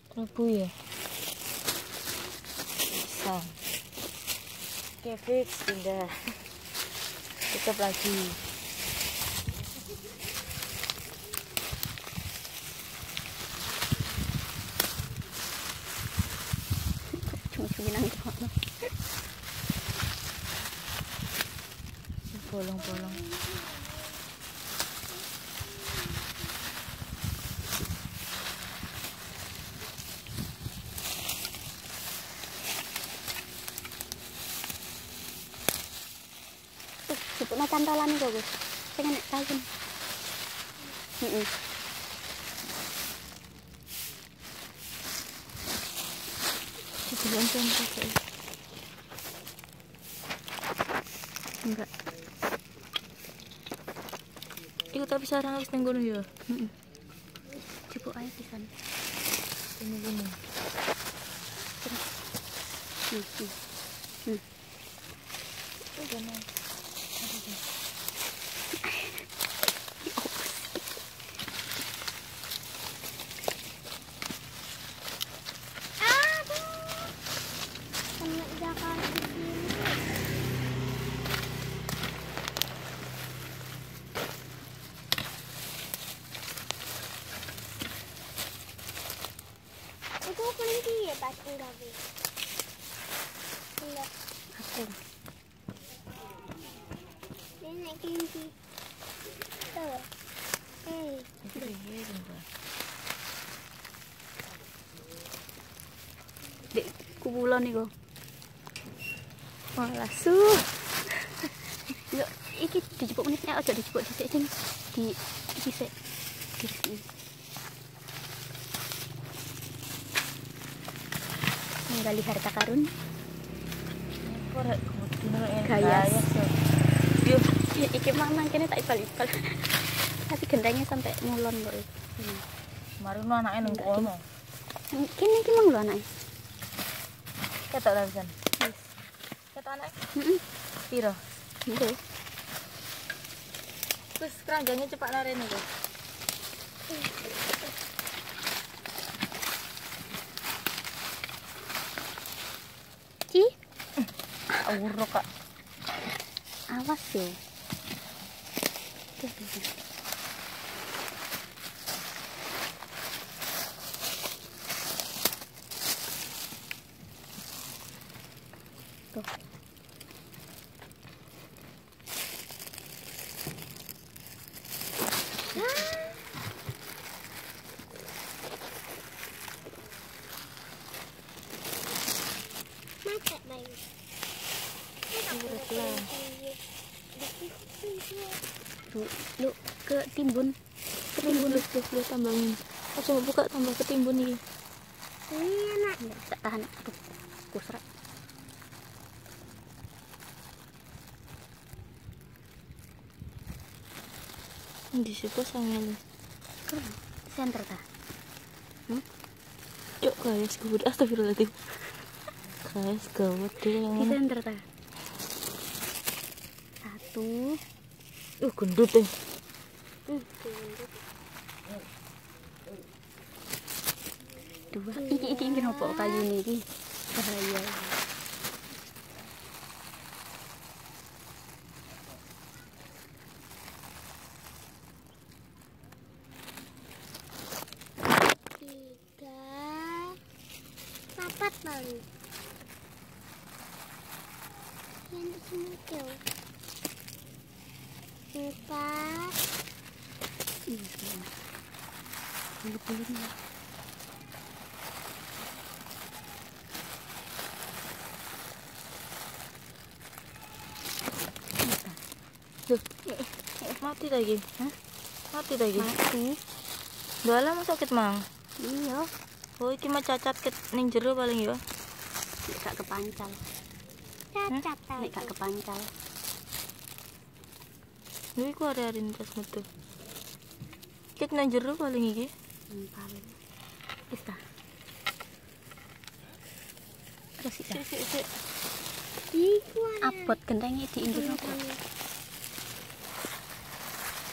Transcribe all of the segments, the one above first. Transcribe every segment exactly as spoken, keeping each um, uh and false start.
Rebu ya. Pisang. Oke, fix pindah. Tutup lagi. Cuma-cuma nang kono. Bolong-bolong. Jupuk no cantolan iku, Gus. Sing enek kain. Heeh. Dibilang contoh kayak. Enggak. Iku tapi sarang wis ning kono ya. Heeh. Jupuk ae pisan. Ini gini. Hmm. Hmm. Gini. Itu kelinci ya pasti lagi. Enggak, Aku. dia naik kelinci. Tuh. Eh, Itu dia sumpah. Dek kubulon iku. Wah, lasu. Yo, iki dijupuk menitnya aja dijupuk dhisik sing di dhisik. Dhisik. Menggali harta karun. Korek dino en Gayas. Yo, Ya, iki mamang kene tak ipal-ipal. Tapi gendangnya sampai ngulon kok. Hmm. kemarin lu anaknya nang kono. Kene iki mang lho anake. Ketok ta pisan. Wis. Ketok anake. Heeh. Piro? Nggih. Terus keranjangnya cepat narene kok. Ci, Awur kak. awas yo. Tuh, tuh, tuh. Tuh. mata bayi. Urut lah. Lu, lu ke timbun. Ketimbun lu tuh lu tambangin. Aku mau buka tambah ketimbun nih. Ini anak. Enggak tak tahan. Aduh, kusrak. Di situ sangel. Keren. Center ta. Hmm? Cuk guys, gawat astagfirullahaladzim. Guys, gawat deh Di yang center ta. Satu. uh gendut deh. Hmm. Dua. Iki iki iki nopo kayu ini iki. Bahaya. Tiga. Empat baru. Yang di sini tuh. Empat. Iya. Bulu-bulunya. Duh, mati lagi. Hah? Mati lagi. Mati. Dalam sakit mang. Iya. Oh, iki mah cacat ket ning jero paling ya. Nek gak kepancal. Cacat tahu. Nek gak kepancal. Lha iku are-are tas metu. Ket nang jero paling iki. Empal. Wis ta. Terus iki. Sik sik sik. Iku ada. Abot gentenge diinggih nopo?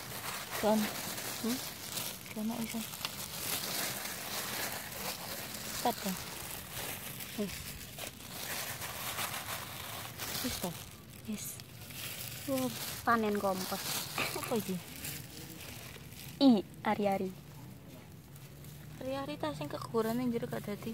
Kan. Hmm? Kana bisa. lipat dong. Wis. Wis toh. Wis. Wow, panen kompos. Apa iki? I, ari-ari. Hari-hari tas sing keguguran yang jero gak dadi.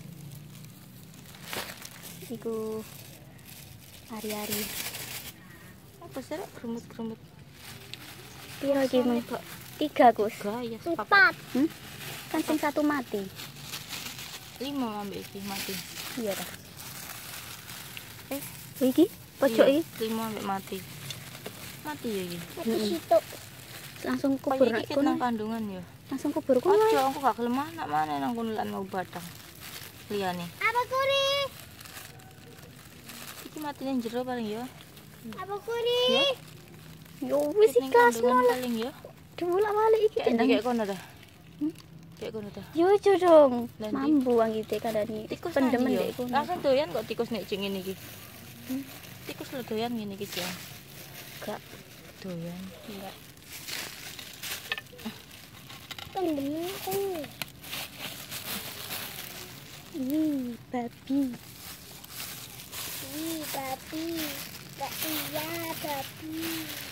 Iku ari-ari. Apa sih rek geremut-geremut? Piro iki, Mu? Kok Tiga, Gus. gaya sepapat. Empat. Hmm? Kan sing satu mati. Lima ambek iki mati. Iya dah. Eh, Iki pojok iya, iki lima ambek mati. Mati ya iki. Di situ. langsung Kok kubur iki nek ket kono. nang kandungan ya. Langsung kubur kono. Ojo aku gak gelem anak mana nang kono lan mau batang. Liyane. Apa kuri? Iki matine jero paling ya. Apa kuri? Ya. Yo wis Ket ning ikas kandungan nolak. paling ya. Dibolak-balik iki Kayak nang. kayak kono dah. Hmm? Kayak kono dah. Yo ojo dong. Nanti. Mambu anggite kandani. Tikus Pendemen nang dek ya. kono. Langsung doyan kok tikus nek cing ngene iki. Hmm? Tikus lo doyan ngene iki, Jan. Gak. Doyan. Enggak. Pendemen kan. Ih, babi. Ih, babi. Gak iya, babi.